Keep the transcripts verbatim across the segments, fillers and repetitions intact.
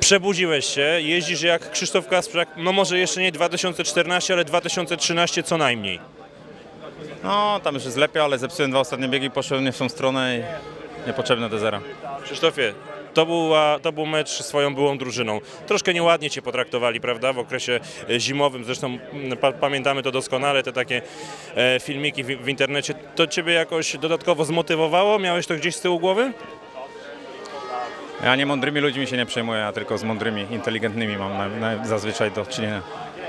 Przebudziłeś się, jeździsz jak Krzysztof Kasprzak, no może jeszcze nie dwa tysiące czternasty, ale dwa tysiące trzynasty co najmniej. No, tam już jest lepiej, ale zepsułem dwa ostatnie biegi, poszedłem nie w tą stronę i niepotrzebne do zera. Krzysztofie, to, była, to był mecz swoją byłą drużyną. Troszkę nieładnie cię potraktowali, prawda, w okresie zimowym, zresztą pa pamiętamy to doskonale, te takie e, filmiki w, w internecie. To ciebie jakoś dodatkowo zmotywowało? Miałeś to gdzieś z tyłu głowy? Ja nie mądrymi ludźmi się nie przejmuję, a tylko z mądrymi, inteligentnymi mam na, na, zazwyczaj do czynienia.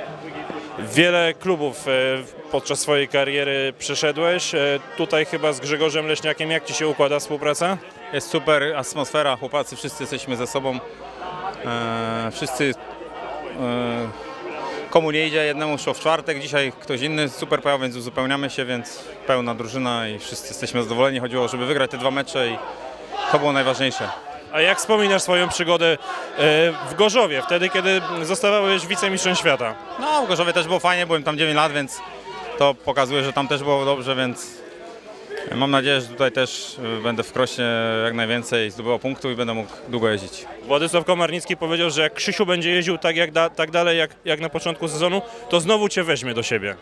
Wiele klubów e, podczas swojej kariery przeszedłeś. E, tutaj chyba z Grzegorzem Leśniakiem. Jak ci się układa współpraca? Jest super atmosfera, chłopacy, wszyscy jesteśmy ze sobą. E, wszyscy, e, komu nie idzie, jednemu szło w czwartek, dzisiaj ktoś inny super pojechał, więc uzupełniamy się, więc pełna drużyna i wszyscy jesteśmy zadowoleni. Chodziło, żeby wygrać te dwa mecze i to było najważniejsze. A jak wspominasz swoją przygodę w Gorzowie, wtedy kiedy zostawałeś wicemistrzem świata? No, w Gorzowie też było fajnie, byłem tam dziewięć lat, więc to pokazuje, że tam też było dobrze, więc mam nadzieję, że tutaj też będę w Krośnie jak najwięcej zdobywał punktów i będę mógł długo jeździć. Władysław Komarnicki powiedział, że jak Krzysiu będzie jeździł tak, jak da, tak dalej jak, jak na początku sezonu, to znowu cię weźmie do siebie.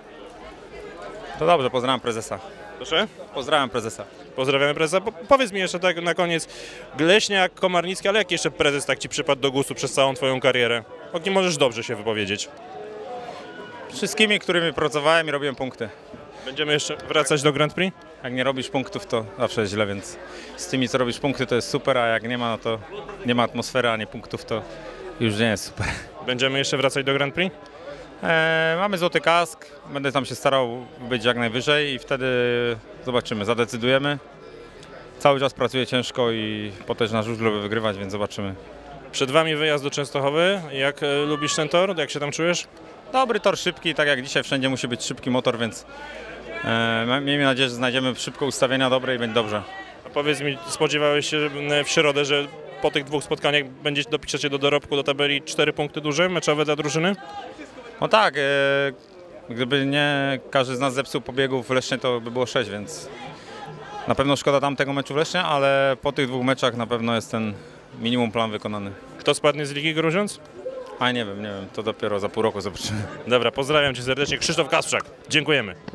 To dobrze, pozdrawiam prezesa. Proszę? Pozdrawiam prezesa. Pozdrawiamy prezesa. Po, powiedz mi jeszcze tak na koniec, Leśniak, Komarnicki, ale jaki jeszcze prezes tak ci przypadł do gustu przez całą twoją karierę? O kim możesz dobrze się wypowiedzieć? Wszystkimi, którymi pracowałem i robiłem punkty. Będziemy jeszcze wracać do Grand Prix? Jak nie robisz punktów, to zawsze jest źle, więc z tymi, co robisz punkty, to jest super, a jak nie ma, no to nie ma atmosfery, a nie punktów, to już nie jest super. Będziemy jeszcze wracać do Grand Prix? E, mamy złoty kask, będę tam się starał być jak najwyżej i wtedy zobaczymy, zadecydujemy. Cały czas pracuję ciężko i potężna żużl, lubię wygrywać, więc zobaczymy. Przed wami wyjazd do Częstochowy. Jak e, lubisz ten tor? Jak się tam czujesz? Dobry tor, szybki, tak jak dzisiaj wszędzie musi być szybki motor, więc e, miejmy nadzieję, że znajdziemy szybko ustawienia dobre i będzie dobrze. A powiedz mi, spodziewałeś się w środę, że po tych dwóch spotkaniach będzie, dopiszecie do dorobku, do tabeli cztery punkty duże, meczowe dla drużyny? No tak, e, gdyby nie każdy z nas zepsuł pobiegów w Lesznie, to by było sześć, więc na pewno szkoda tamtego meczu w Lesznie, ale po tych dwóch meczach na pewno jest ten minimum plan wykonany. Kto spadnie z Ligi Gruziąc? A nie wiem, nie wiem, to dopiero za pół roku zobaczymy. Dobra, pozdrawiam cię serdecznie. Krzysztof Kasprzak, dziękujemy.